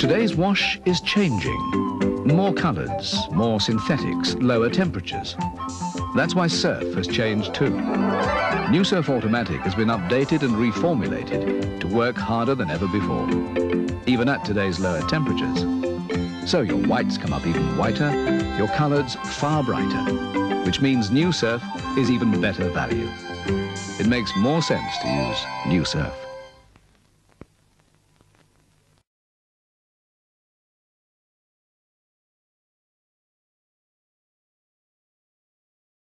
Today's wash is changing. More colours, more synthetics, lower temperatures. That's why surf has changed too. New Surf Automatic has been updated and reformulated to work harder than ever before, even at today's lower temperatures. So your whites come up even whiter, your colours far brighter, which means New Surf is even better value. It makes more sense to use New Surf.